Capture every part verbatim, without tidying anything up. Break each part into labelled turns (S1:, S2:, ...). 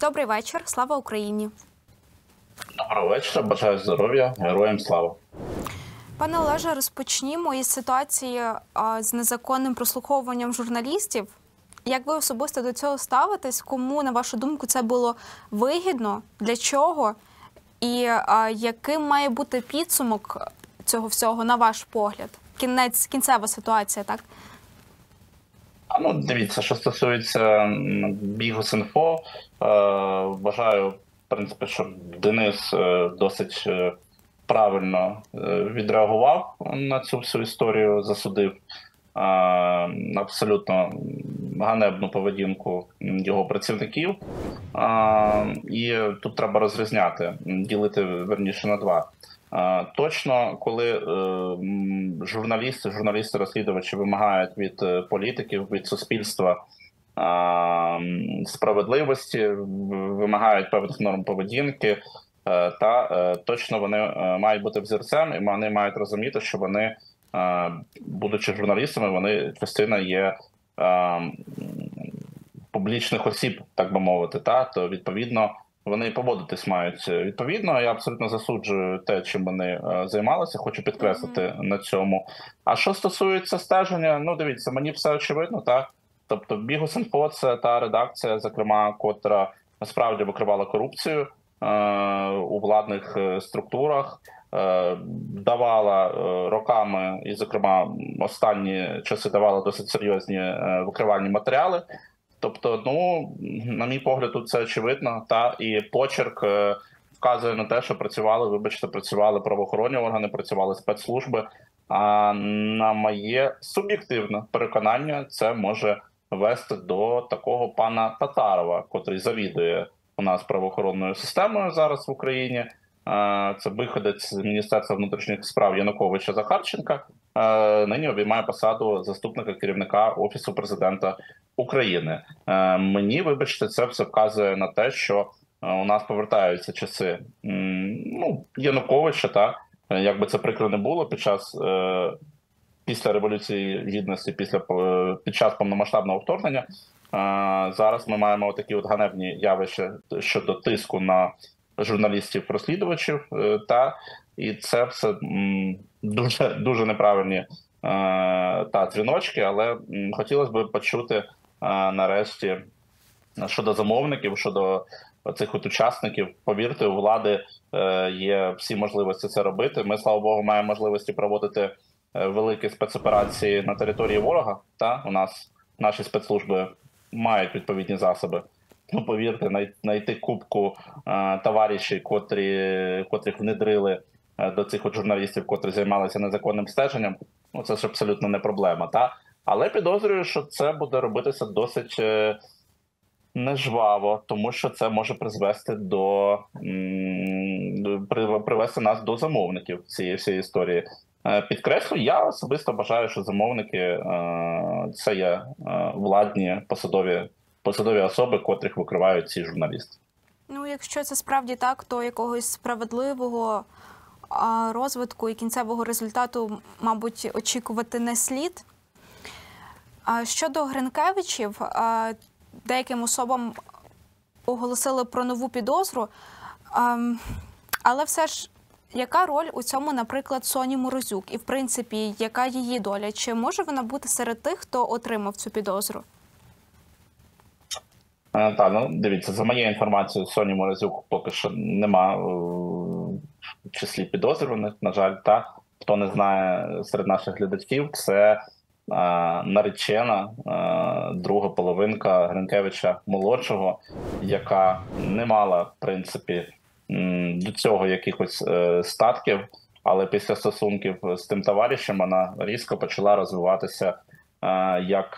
S1: Добрий вечір. Слава Україні.
S2: Доброго вечора. Бажаю здоров'я. Героям слава.
S1: Пане Олеже, розпочнімо із ситуації а, з незаконним прослуховуванням журналістів. Як ви особисто до цього ставитесь? Кому, на вашу думку, це було вигідно? Для чого? І а, яким має бути підсумок цього всього, на ваш погляд? Кінець, кінцева ситуація, так?
S2: А, ну, дивіться, що стосується Bihus.info, е, вважаю, в принципі, що Денис е, досить е, правильно е, відреагував на цю всю історію, засудив е, абсолютно ганебну поведінку його працівників. Е, і тут треба розрізняти, ділити, верніше, на два. Uh, точно, коли uh, журналісти, журналісти-розслідувачі вимагають від uh, політиків, від суспільства uh, справедливості, вимагають певних норм поведінки, uh, та uh, точно вони uh, мають бути взірцем, і вони мають розуміти, що вони, uh, будучи журналістами, вони частина є uh, публічних осіб, так би мовити, та, то відповідно вони поводитись мають відповідно. Я абсолютно засуджую те, чим вони займалися, хочу підкреслити mm-hmm. на цьому. А що стосується стеження, ну дивіться, мені все очевидно, так? Тобто Bihus.info – це та редакція, зокрема, котра насправді викривала корупцію е- у владних структурах, е- давала е- роками, і, зокрема, останні часи давала досить серйозні е- викривальні матеріали. Тобто, ну, на мій погляд, тут це очевидно, та і почерк е, вказує на те, що працювали, вибачте, працювали правоохоронні органи, працювали спецслужби. А на моє суб'єктивне переконання, це може вести до такого пана Татарова, котрий завідує у нас правоохоронною системою зараз в Україні. Е, це виходець з Міністерства внутрішніх справ Януковича Захарченка. Е, нині обіймає посаду заступника керівника Офісу президента України. Е, мені, вибачте, це все вказує на те, що у нас повертаються часи ну, Януковича, та, як би це прикро не було, під час, е, після Революції Гідності, після, е, під час повномасштабного вторгнення. Е, зараз ми маємо такі от ганебні явища щодо тиску на журналістів-розслідувачів, е, та, і це все м, дуже, дуже неправильні е, та дзвіночки, але м, хотілося б почути нарешті щодо замовників, щодо цих от учасників. Повірте, у влади є всі можливості це робити. Ми, слава Богу, маємо можливості проводити великі спецоперації на території ворога. Та у нас наші спецслужби мають відповідні засоби. Ну, повірте, знайти купку товаришів, котрі, котрих внедрили до цих от журналістів, котрі займалися незаконним стеженням, ну це ж абсолютно не проблема, та? Але підозрюю, що це буде робитися досить нежваво, тому що це може призвести до привести нас до замовників цієї всієї історії. Підкреслю, я особисто бажаю, що замовники це є владні посадові, посадові особи, котрих викривають ці журналісти.
S1: Ну, якщо це справді так, то якогось справедливого розвитку і кінцевого результату, мабуть, очікувати не слід. Щодо Гринкевичів, деяким особам оголосили про нову підозру, але все ж, яка роль у цьому, наприклад, Соні Морозюк? І, в принципі, яка її доля? Чи може вона бути серед тих, хто отримав цю підозру?
S2: Так, ну, дивіться, за моєю інформацією, Соні Морозюк поки що нема в числі підозрюваних, на жаль, та. Хто не знає серед наших глядачів, це наречена, друга половинка Гринкевича-молодшого, яка не мала, в принципі, до цього якихось статків, але після стосунків з тим товаришем вона різко почала розвиватися як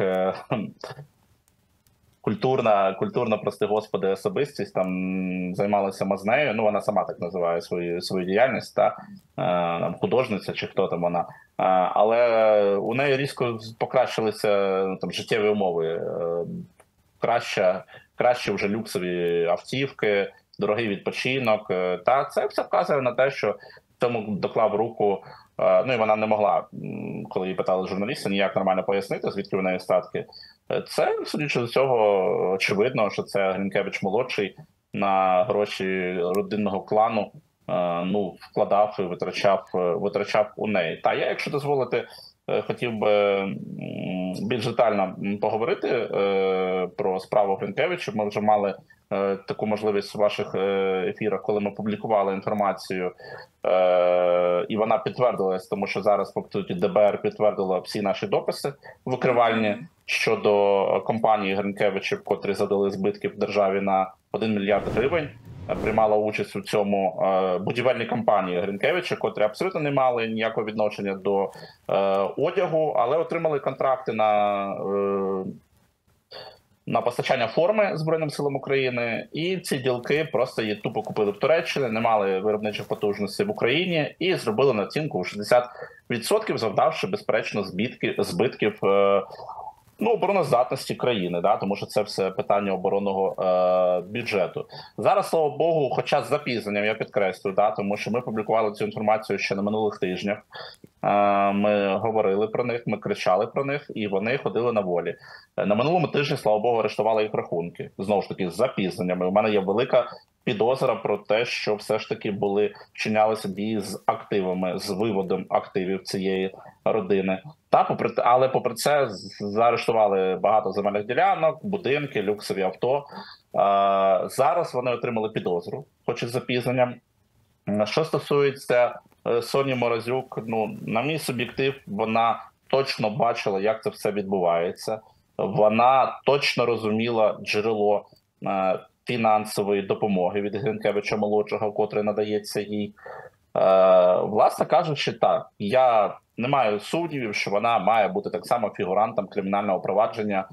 S2: культурна, культурна, прости господи, особистість, там займалася мазнею, ну вона сама так називає свою, свою діяльність, та там, художниця чи хто там вона. Але у неї різко покращилися там життєві умови. Краще, краще вже люксові автівки, дорогий відпочинок. Та це все вказує на те, що цьому доклав руку. Ну і вона не могла, коли її питали журналісти, ніяк нормально пояснити, звідки в неї статки. Це, судячи з цього, очевидно, що це Гринкевич-молодший на гроші родинного клану, ну, вкладав і витрачав, витрачав у неї. Та я, якщо дозволите, хотів би більш детально поговорити про справу Гринкевича. Ми вже мали таку можливість у ваших ефірах, коли ми публікували інформацію, і вона підтвердилась, тому що зараз, по суті, де бе ер підтвердило всі наші дописи викривальні щодо компанії Гринкевичів, котрі завдали збитків державі на один мільярд гривень. Приймала участь у цьому е, будівельні компанії Гринкевича, котрі абсолютно не мали ніякого відношення до е, одягу, але отримали контракти на, е, на постачання форми Збройним силам України. І ці ділки просто її тупо купили в Туреччині, не мали виробничих потужностей в Україні і зробили націнку у шістдесят відсотків, завдавши, безперечно, збитків, збитків е, Ну, обороноздатності країни, да, тому що це все питання оборонного е, бюджету. Зараз, слава Богу, хоча з запізненням, я підкреслюю, да, тому що ми публікували цю інформацію ще на минулих тижнях. Е, ми говорили про них, ми кричали про них, і вони ходили на волі. На минулому тижні, слава Богу, арештували їх рахунки. Знову ж таки, з запізненнями. У мене є велика підозра про те, що все ж таки були вчинялися дії з активами, з виводом активів цієї родини. Та попри але попри це заарештували багато земельних ділянок, будинки, люксові авто. А, зараз вони отримали підозру, хоч і з запізненням. Що стосується Соні Морозюк, ну, на мій суб'єктив, вона точно бачила, як це все відбувається. Вона точно розуміла джерело е, фінансової допомоги від Гринкевича-молодшого, котре надається їй. Е, власне кажучи, так, я не маю сумнівів, що вона має бути так само фігурантом кримінального провадження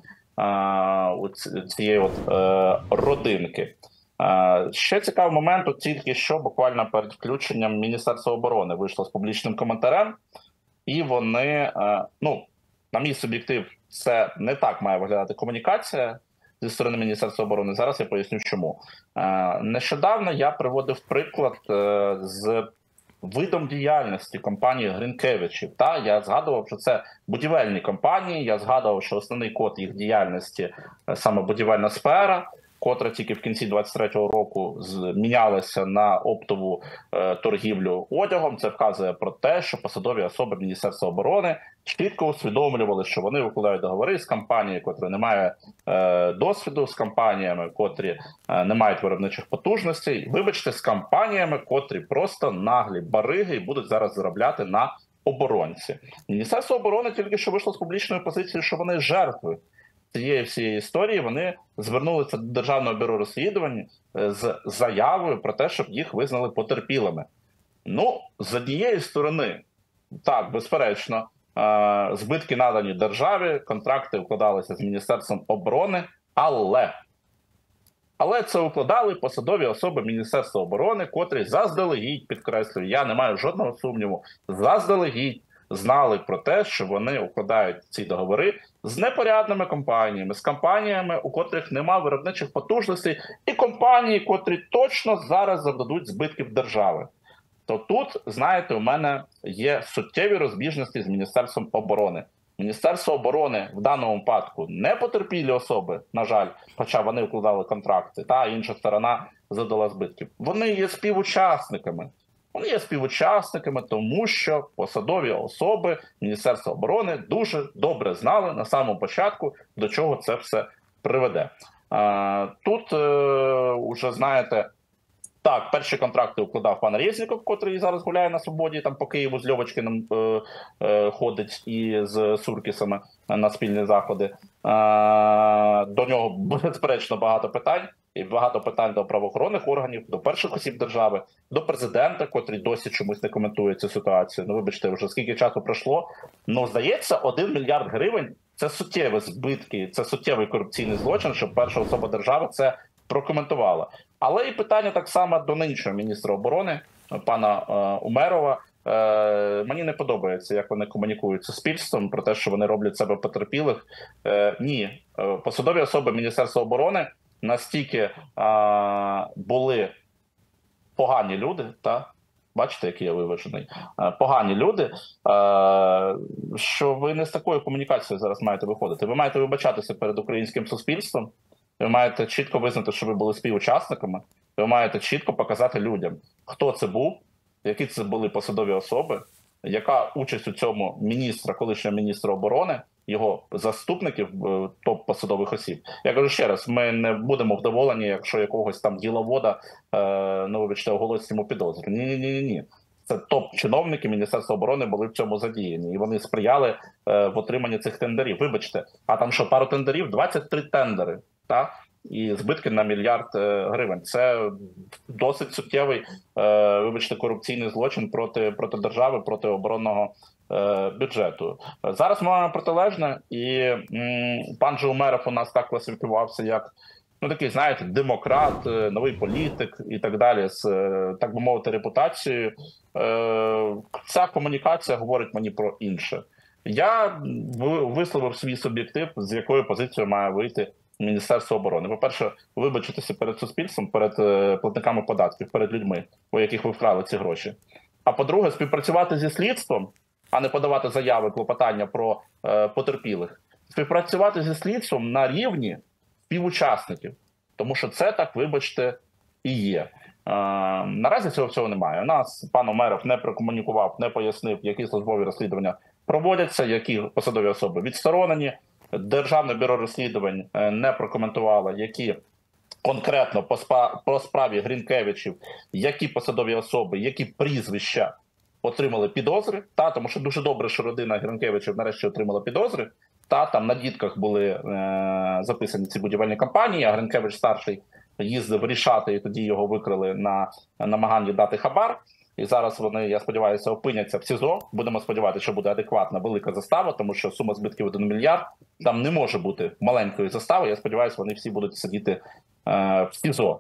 S2: е, у цієї от, е, родинки. Е, ще цікавий момент, от тільки що буквально перед включенням Міністерства оборони вийшло з публічним коментарем, і вони, е, ну, на мій суб'єктив, це не так має виглядати комунікація зі сторони Міністерства оборони. Зараз я поясню, чому. Е, нещодавно я приводив приклад е, з видом діяльності компанії Гринкевичів. Та я згадував, що це будівельні компанії. Я згадував, що основний код їх діяльності саме будівельна сфера, котра тільки в кінці двадцять третього року змінялася на оптову е, торгівлю одягом. Це вказує про те, що посадові особи Міністерства оборони чітко усвідомлювали, що вони укладають договори з компанією, котра не має е, досвіду, з компаніями, котрі е, не мають виробничих потужностей. Вибачте, з компаніями, котрі просто наглі бариги і будуть зараз заробляти на оборонці. Міністерство оборони тільки що вийшло з публічною позицією, що вони жертви цієї всієї історії. Вони звернулися до Державного бюро розслідувань з заявою про те, щоб їх визнали потерпілими. Ну, з однієї сторони, так, безперечно, збитки надані державі, контракти укладалися з Міністерством оборони, але, але це укладали посадові особи Міністерства оборони, котрі заздалегідь, підкреслюю, я не маю жодного сумніву, заздалегідь знали про те, що вони укладають ці договори з непорядними компаніями, з компаніями, у котрих нема виробничих потужностей, і компанії, котрі точно зараз завдадуть збитків держави. То тут, знаєте, у мене є суттєві розбіжності з Міністерством оборони. Міністерство оборони в даному випадку не потерпілі особи, на жаль, хоча вони укладали контракти, та інша сторона завдала збитків. Вони є співучасниками. Вони є співучасниками, тому що посадові особи Міністерства оборони дуже добре знали на самому початку, до чого це все приведе. Тут уже, знаєте, так, перші контракти укладав пан Резніков, котрий зараз гуляє на свободі, там по Києву з Льовочкиним е, е, ходить і з Суркісами на спільні заходи. Е, до нього, безперечно, багато питань. І багато питань до правоохоронних органів, до перших осіб держави, до президента, котрий досі чомусь не коментує цю ситуацію. Ну, вибачте, вже скільки часу пройшло. Ну, здається, один мільярд гривень – це суттєві збитки, це суттєвий корупційний злочин, щоб перша особа держави це прокоментувала. Але і питання так само до нинішнього міністра оборони, пана е, Умерова. Е, мені не подобається, як вони комунікують з суспільством про те, що вони роблять себе потерпілих. Е, ні, е, посадові особи Міністерства оборони настільки а, були погані люди, та бачите, який я виважений, а, погані люди, а, що ви не з такою комунікацією зараз маєте виходити. Ви маєте вибачатися перед українським суспільством, ви маєте чітко визнати, що ви були співучасниками, ви маєте чітко показати людям, хто це був, які це були посадові особи, яка участь у цьому міністра, колишнього міністра оборони, його заступників, топ-посадових осіб. Я кажу ще раз, ми не будемо вдоволені, якщо якогось там діловода, е, ну, вибачте, оголосять йому підозру. Ні-ні-ні. Це топ-чиновники Міністерства оборони були в цьому задіяні. І вони сприяли е, в отриманні цих тендерів. Вибачте, а там що, пару тендерів? двадцять три тендери, так? І збитки на мільярд е, гривень. Це досить суттєвий, е, вибачте, корупційний злочин проти, проти держави, проти оборонного е, бюджету. Зараз ми маємо протилежне, і м, пан же Умеров у нас так класифікувався, як, ну, такий, знаєте, демократ, новий політик і так далі, з, так би мовити, репутацією. Е, ця комунікація говорить мені про інше. Я висловив свій суб'єктив, з якою позицією має вийти Міністерство оборони. По-перше, вибачитися перед суспільством, перед платниками податків, перед людьми, у яких ви вкрали ці гроші. А по-друге, співпрацювати зі слідством, а не подавати заяви, клопотання про е, потерпілих. Співпрацювати зі слідством на рівні співучасників. Тому що це, так, вибачте, і є. Е, наразі цього всього немає. У нас пан Умеров не прокомунікував, не пояснив, які службові розслідування проводяться, які посадові особи відсторонені. Державне бюро розслідувань не прокоментувало, які конкретно по, спа, по справі Гринкевичів, які посадові особи, які прізвища отримали підозри. Та, тому що дуже добре, що родина Гринкевичів нарешті отримала підозри. Та, там на дітках були е, записані ці будівельні компанії, а Гринкевич-старший їздив рішати, і тоді його викрили на намаганні дати хабар. І зараз вони, я сподіваюся, опиняться в СІЗО. Будемо сподіватися, що буде адекватна велика застава, тому що сума збитків один мільярд. Там не може бути маленької застави. Я сподіваюся, вони всі будуть сидіти е, в СІЗО.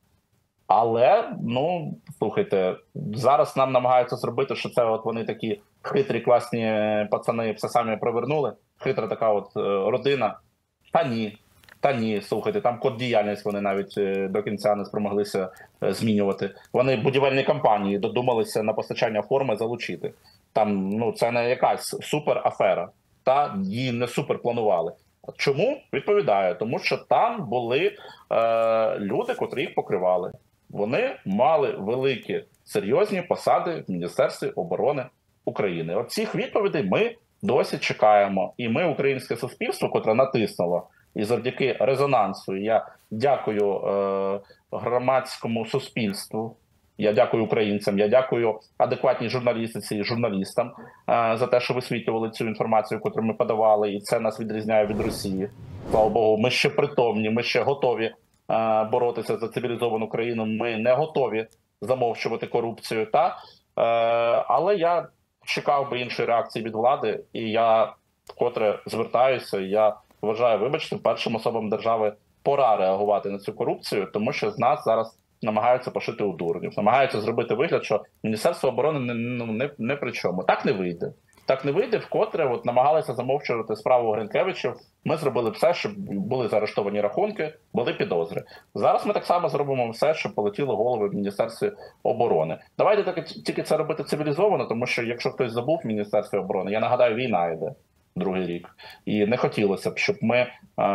S2: Але, ну, слухайте, зараз нам намагаються зробити, що це от вони такі хитрі, класні пацани все самі провернули. Хитра така от е, родина. Та ні. Та ні, слухайте, там код діяльність вони навіть до кінця не спромоглися змінювати. Вони будівельні компанії додумалися на постачання форми залучити. Там, ну, це не якась супер-афера. Та її не супер планували. Чому? Відповідаю. Тому що там були е, люди, котрі їх покривали. Вони мали великі, серйозні посади в Міністерстві оборони України. От цих відповідей ми досі чекаємо. І ми, українське суспільство, котре натиснуло, і завдяки резонансу, я дякую е, громадському суспільству, я дякую українцям, я дякую адекватній журналістиці і журналістам е, за те, що висвітлювали цю інформацію, яку ми подавали, і це нас відрізняє від Росії. Слава Богу, ми ще притомні, ми ще готові е, боротися за цивілізовану країну, ми не готові замовчувати корупцію. Та? Е, але я чекав би іншої реакції від влади, і я вкотре звертаюся, я вважаю, вибачте, першим особам держави пора реагувати на цю корупцію, тому що з нас зараз намагаються пошити у дурнів, намагаються зробити вигляд, що Міністерство оборони не, ну, не, не при чому. Так не вийде. Так не вийде, вкотре от, намагалися замовчувати справу Гринкевичів. Ми зробили все, щоб були заарештовані рахунки, були підозри. Зараз ми так само зробимо все, щоб полетіли голови в Міністерстві оборони. Давайте так, тільки це робити цивілізовано, тому що якщо хтось забув в Міністерстві оборони, я нагадаю, війна йде. Другий рік. І не хотілося б, щоб ми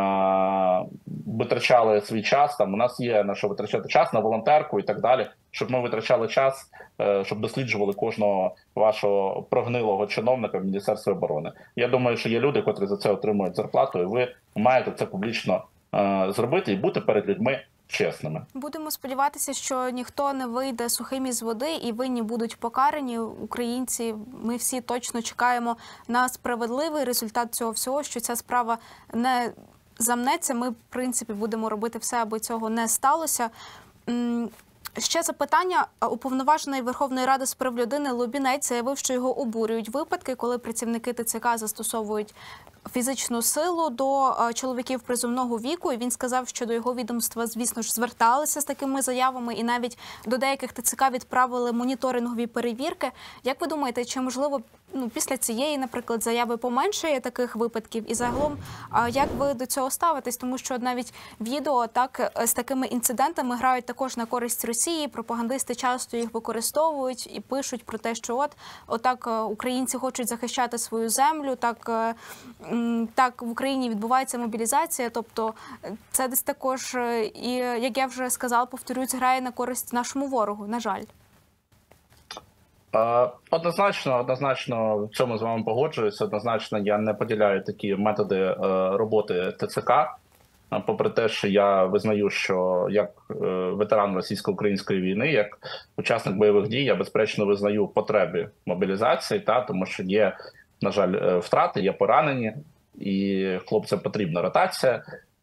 S2: е витрачали свій час, там у нас є на що витрачати час, на волонтерку і так далі, щоб ми витрачали час, е щоб досліджували кожного вашого прогнилого чиновника в Міністерстві оборони. Я думаю, що є люди, котрі за це отримують зарплату, і ви маєте це публічно е зробити і бути перед людьми чесними.
S1: Будемо сподіватися, що ніхто не вийде сухим із води і винні будуть покарані. Українці, ми всі точно чекаємо на справедливий результат цього всього, що ця справа не замнеться. Ми, в принципі, будемо робити все, аби цього не сталося. Ще запитання. Уповноважений Верховної Ради з прав людини Лубінець заявив, що його обурюють випадки, коли працівники ТЦК застосовують фізичну силу до чоловіків призовного віку. І він сказав, що до його відомства, звісно ж, зверталися з такими заявами і навіть до деяких ТЦК відправили моніторингові перевірки. Як ви думаєте, чи можливо ну, після цієї, наприклад, заяви поменшає таких випадків? І загалом, як ви до цього ставитесь? Тому що навіть відео так з такими інцидентами грають також на користь Росії. Пропагандисти часто їх використовують і пишуть про те, що от отак українці хочуть захищати свою землю, так так в Україні відбувається мобілізація, тобто це десь також, і, як я вже сказала, повторюсь, грає на користь нашому ворогу, на жаль.
S2: Однозначно, однозначно в цьому з вами погоджуюся. Однозначно, я не поділяю такі методи роботи ТЦК. Попри те, що я визнаю, що як ветеран російсько-української війни, як учасник бойових дій, я безперечно визнаю потреби мобілізації, та тому що є, на жаль, втрати, є поранені, і хлопцям потрібна ротація.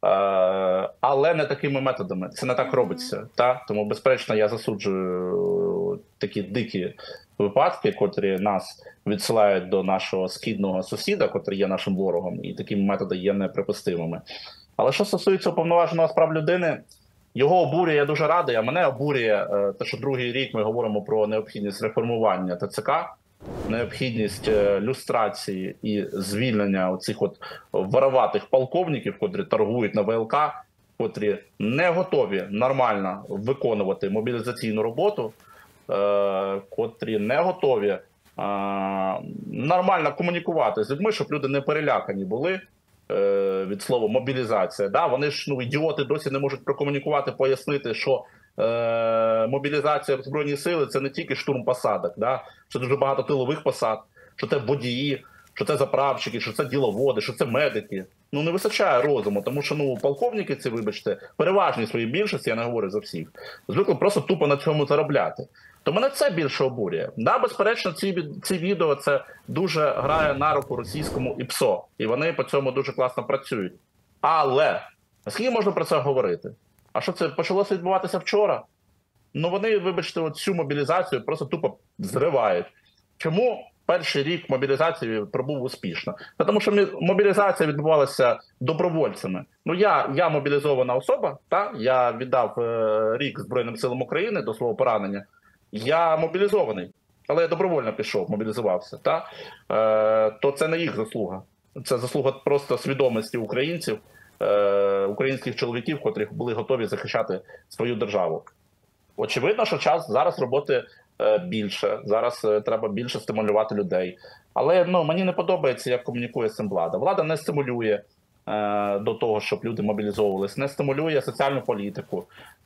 S2: Але не такими методами. Це не так робиться. Та? Тому, безперечно, я засуджую такі дикі випадки, котрі нас відсилають до нашого східного сусіда, котрий є нашим ворогом, і такі методи є неприпустимими. Але що стосується уповноваженого з прав людини, його обурює, я дуже радий, а мене обурює те, що другий рік ми говоримо про необхідність реформування ТЦК, необхідність люстрації і звільнення оцих от вороватих полковників, котрі торгують на ВЛК, котрі не готові нормально виконувати мобілізаційну роботу, котрі не готові нормально комунікувати з людьми, щоб люди не перелякані були від слова мобілізація. Да? Вони ж, ну, ідіоти, досі не можуть прокомунікувати, пояснити, що е, мобілізація в Збройні сили – це не тільки штурм посадок, да? Це дуже багато тилових посад, що це водії, що це заправщики, що це діловоди, що це медики. Ну, не вистачає розуму, тому що, ну, полковники ці, вибачте, переважні своїй більшості, я не говорю за всіх, звикли просто тупо на цьому заробляти. То мене це більше обурює. Да, безперечно, ці, ці відео це дуже грає на руку російському ІПСО. І вони по цьому дуже класно працюють. Але, наскільки можна про це говорити? А що це почалося відбуватися вчора? Ну вони, вибачте, от цю мобілізацію просто тупо зривають. Чому перший рік мобілізації пробув успішно? Тому що мобілізація відбувалася добровольцями. Ну я, я мобілізована особа, та? Я віддав е, рік Збройним силам України до свого поранення. Я мобілізований, але я добровольно пішов, мобілізувався. Та? Е, то це не їх заслуга. Це заслуга просто свідомості українців, е, українських чоловіків, котрі були готові захищати свою державу. Очевидно, що час зараз роботи е, більше, зараз е, треба більше стимулювати людей. Але ну, мені не подобається, як комунікує з цим влада. Влада не стимулює е, до того, щоб люди мобілізовувалися, не стимулює соціальну політику.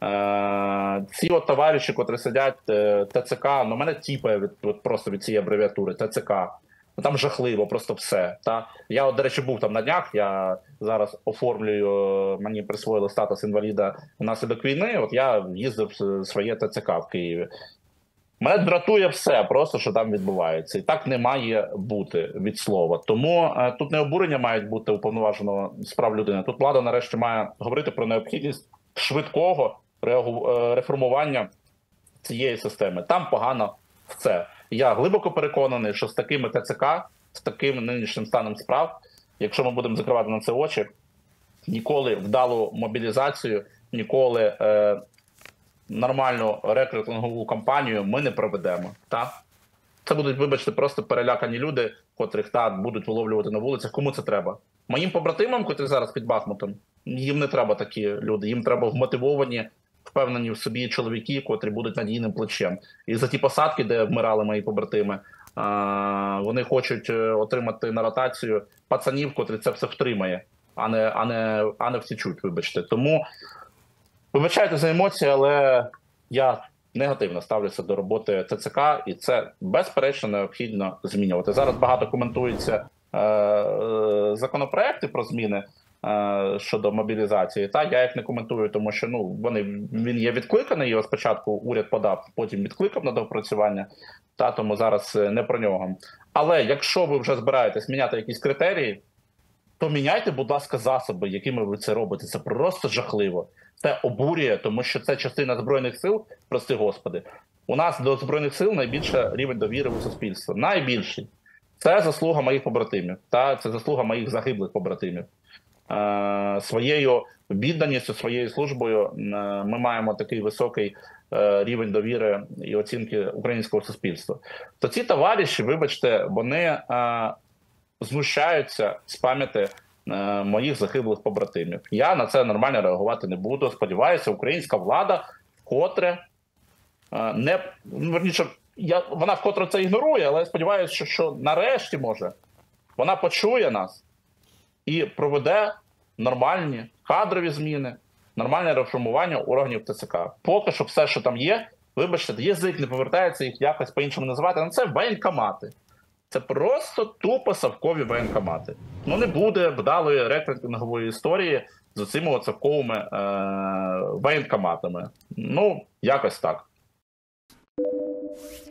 S2: Е, ці от товариші, котрі сидять е, ТЦК, ну мене тіпає від, от просто від цієї абревіатури ТЦК. Там жахливо, просто все. Та? Я, от, до речі, був там на днях, я зараз оформлюю, мені присвоїли статус інваліда внаслідок війни, от я їздив в своє ТЦК в Києві. Мене дратує все просто, що там відбувається. І так не має бути від слова. Тому е, тут не обурення мають бути уповноваженого з прав людини. Тут влада нарешті має говорити про необхідність швидкого реагу... е, реформування цієї системи. Там погано все. Я глибоко переконаний, що з такими ТЦК, з таким нинішнім станом справ, якщо ми будемо закривати на це очі, ніколи вдалу мобілізацію, ніколи е, нормальну рекрутингову кампанію ми не проведемо. Та? Це будуть, вибачте, просто перелякані люди, котрих та, будуть виловлювати на вулицях. Кому це треба? Моїм побратимам, котрі зараз під Бахмутом, їм не треба такі люди. Їм треба вмотивовані, впевнені в собі чоловіки, котрі будуть надійним плечем. І за ті посадки, де вмирали мої побратими, вони хочуть отримати на ротацію пацанів, котрі це все втримає, а не, а не, а не всічуть, вибачте. Тому вибачайте за емоції, але я негативно ставлюся до роботи ТЦК, і це безперечно необхідно змінювати. Зараз багато коментуються е, е, законопроекти про зміни щодо мобілізації, та я їх не коментую, тому що ну вони він є відкликаний, його спочатку уряд подав, потім відкликав на доопрацювання, та тому зараз не про нього. Але якщо ви вже збираєтесь міняти якісь критерії, то міняйте, будь ласка, засоби, якими ви це робите. Це просто жахливо. Це обурює, тому що це частина Збройних сил, прости господи. У нас до Збройних сил найбільше рівень довіри у суспільства. Найбільший. Це заслуга моїх побратимів, та це заслуга моїх загиблих побратимів. Своєю відданістю, своєю службою ми маємо такий високий рівень довіри і оцінки українського суспільства. То ці товариші, вибачте, вони знущаються з пам'яті моїх загиблих побратимів. Я на це нормально реагувати не буду. Сподіваюся, українська влада вкотре не, верніше, я, вона вкотре це ігнорує, але я сподіваюся, що, що нарешті, може, вона почує нас і проведе нормальні кадрові зміни, нормальне реформування органів ТЦК. Поки що все, що там є, вибачте, язик не повертається їх якось по-іншому називати, але це воєнкомати. Це просто тупо совкові воєнкомати. Ну не буде вдалої рекрутингової історії з оцими совковими е- воєнкоматами. Ну, якось так.